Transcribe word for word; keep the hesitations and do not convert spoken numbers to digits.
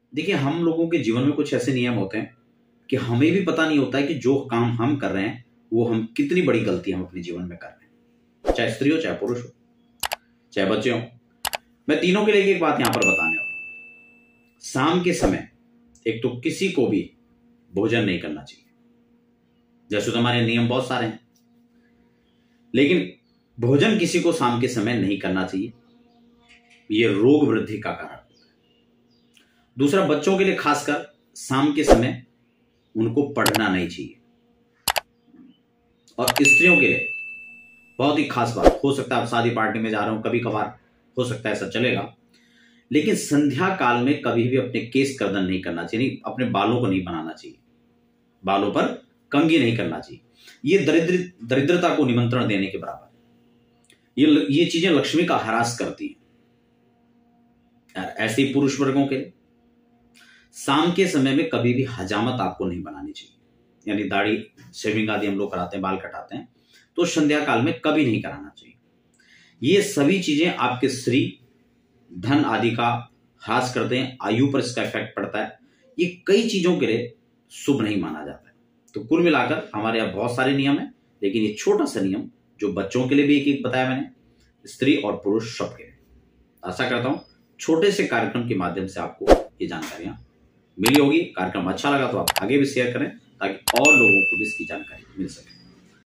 देखिए, हम लोगों के जीवन में कुछ ऐसे नियम होते हैं कि हमें भी पता नहीं होता है कि जो काम हम कर रहे हैं वो हम कितनी बड़ी गलती हम अपने जीवन में कर रहे हैं, चाहे स्त्री हो, चाहे पुरुष हो, चाहे बच्चे हो। मैं तीनों के लिए एक बात यहां पर बताने वाला हूं। शाम के समय एक तो किसी को भी भोजन नहीं करना चाहिए। जैसे तो हमारे नियम बहुत सारे हैं, लेकिन भोजन किसी को शाम के समय नहीं करना चाहिए। यह रोग वृद्धि का कारण होता है। दूसरा, बच्चों के लिए खासकर शाम के समय उनको पढ़ना नहीं चाहिए। और स्त्रियों के लिए बहुत ही खास बात, हो सकता है आप शादी पार्टी में जा रहे हो, कभी कभार हो सकता है ऐसा चलेगा, लेकिन संध्या काल में कभी भी अपने केस कर्दन नहीं करना चाहिए, नहीं, अपने बालों को नहीं बनाना चाहिए, बालों पर कंघी नहीं करना चाहिए। ये दरिद्र दरिद्रता को निमंत्रण देने के बराबर है। ये ये चीजें लक्ष्मी का ह्रास करती हैं। यार, ऐसे ही पुरुष वर्गों के लिए शाम के समय में कभी भी हजामत आपको नहीं बनानी चाहिए, यानी दाढ़ी शेविंग आदि हम लोग कराते हैं, बाल कटाते हैं, तो संध्या काल में कभी नहीं कराना चाहिए। ये सभी चीजें आपके श्री धन आदि का ह्रास करते हैं, आयु पर इसका इफेक्ट पड़ता है। ये कई चीजों के लिए शुभ नहीं माना जाता है। तो कुल मिलाकर हमारे यहाँ बहुत सारे नियम है, लेकिन ये छोटा सा नियम जो बच्चों के लिए भी एक एक बताया मैंने, स्त्री और पुरुष सबके लिए। आशा करता हूं छोटे से कार्यक्रम के माध्यम से आपको ये जानकारियां मिली होगी। कार्यक्रम अच्छा लगा तो आप आगे भी शेयर करें ताकि और लोगों को भी इसकी जानकारी मिल सके।